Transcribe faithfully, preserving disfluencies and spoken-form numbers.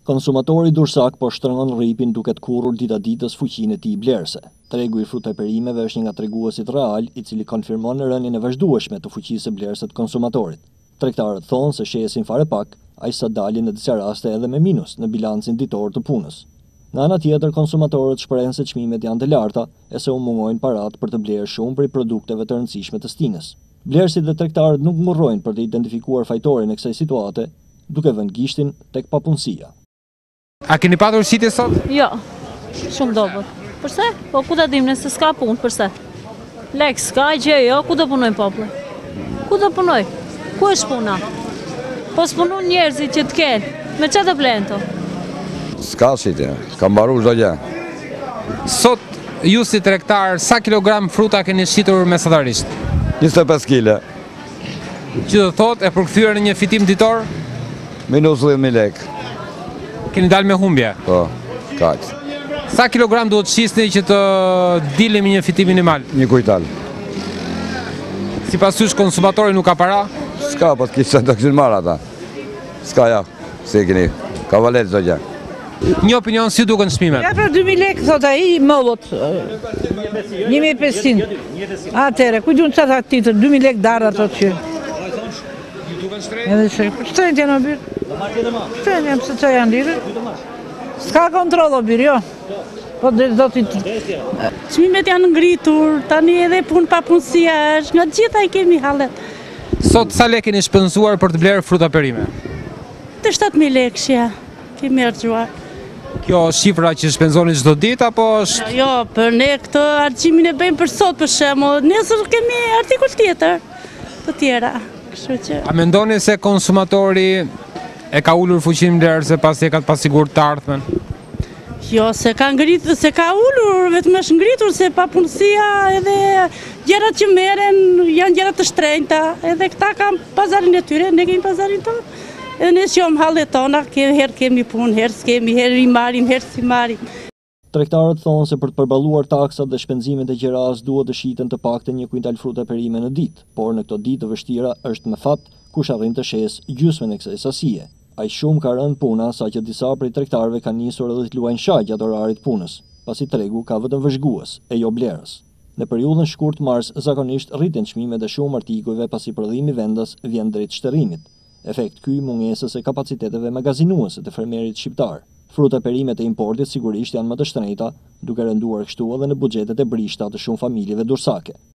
Konsumatori dursak po shtrëngon rripin duke të kurrur dita ditës fuqinë e tij blerëse. Tregu i fruta e perimeve është një nga treguesit real, i cili konfirmon rënien e vazhdueshme të fuqisë së blerëse të konsumatorit. Tregtarët thonë se shesin fare pak, aq sa dalin në disa raste edhe me minus në bilancin ditor të punës. Në ana tjetër, konsumatorët shprehen se çmimet janë të larta e se u mungojnë parat për të blerë shumë prej produkteve të rëndësishme të stinës. Blerësit dhe tregtarët nuk ngurrojnë për të identifikuar fajtorin e kësaj situate, duke vënë gishtin tek papunësia. A keni patur sitje sot? Jo, shumë dobët. Përse? Po ku ta dim nëse s'ka punë, përse? Lek s'ka gjë, jo, ku do punojnë populli? Ku do punoj? Ku është puna? Po s'punon njerëzit që të kenë, me çfarë do blenë to? S'ka sitje, ka mbaruar çdo gjë. Sot ju si tregtar, sa kilogram fruta keni shitur mesatarisht? njëzet e pesë kile. Që do thotë e përkthyer në një fitim ditor? Minus dhjetë mijë lekë. Keni dalë me humbje? Po, kaq. Sa kilogram duhet shisni që të dilni me një fitim minimal? Një kujtal. Sipas jush konsumatori nuk ka para? S'ka, po të kisha të kishin marrë ata. S'ka ja, si e keni, ka valet çdo gjë. Një opinion si duken çmimet? Ja për dy mijë lekë, thot ai, mollot. një mijë e pesëqind. Atëre, ku duhet çfarë tjetër, dy mijë lekë darë ato që. Edhe shë, shtrenjt janë o birë. Shtrenjt janë, pëse që janë lirë. S'ka kontrol o birë, jo. Po dhe do t'i... Çmimet janë ngritur, tani edhe punë pa punësia është, nga gjitha i kemi hallet. Sot sa lekë keni shpenzuar për të blerë fruta perime? Të shtatë mijë lekë shja, kemi harxuar. Kjo shifra që shpenzoni çdo ditë apo është? Jo, për ne këtë harximin e bëjmë për sot për shembull, nesër kemi artikull tjetër, të tjera. A mendoni se konsumatori e ka ulur fuqinë blerëse pasi e ka të pasigurt të ardhmen? Jo, se ka ngritur, se ka ulur, vetëm është ngritur se papunësia edhe gjërat që merren janë gjëra të shtrenjta, edhe këta kanë pazarin e tyre, ne kemi pazarin tonë. Edhe ne shohim hallet tona, herë kemi punë, herë s'kemi, herë i marrim, herë si marrim. Tregtarët thonë se për të përballuar taksat dhe shpenzimet e gjeras duhet të shiten të paktën një kuintal fruta perime në ditë, por në këto ditë të vështira është me fat kush arrin të shes gjysmën e kësaj sasie. Aq shumë ka rënë puna sa që disa prej tregtarëve kanë nisur edhe të luajnë shaq gjatë orarit punës, pasi tregu ka vetëm vëzhgues e jo blerës. Në periudhën shkurt mars zakonisht rriten çmimet e shumë artikujve pasi prodhimi vendas vjen drejt shtërrimit. Efekt ky mungesës e kapaciteteve magazinuese të fermerit shqiptar. Fruta perimet e importit sigurisht janë më të shtrenjta, duke rënduar kështu edhe në buxhetet e brishta të shumë familjeve dursake.